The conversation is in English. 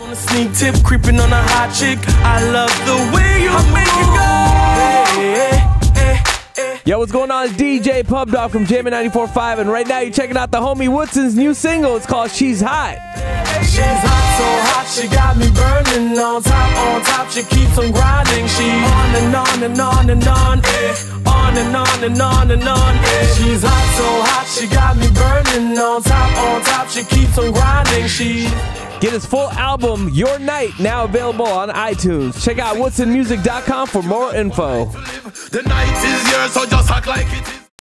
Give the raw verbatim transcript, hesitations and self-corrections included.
On a sneak tip, creeping on a hot chick. I love the way you make it go. Hey, hey, hey. Yo, what's going on? It's D J Pub Dog from Jammin' ninety-four point five, and right now you're checking out the homie Woodson's new single. It's called She's Hot. She's hot, so hot, she got me burning. On top, on top, she keeps on grinding. She on and on and on and on, eh. On and on and on and on, eh. She's hot, so hot, she got me burning. On top, on top, she keeps on grinding. She Get his full album, Your Night, now available on iTunes. Check out woodson music dot com for more info. The night is yours, so just act like it is.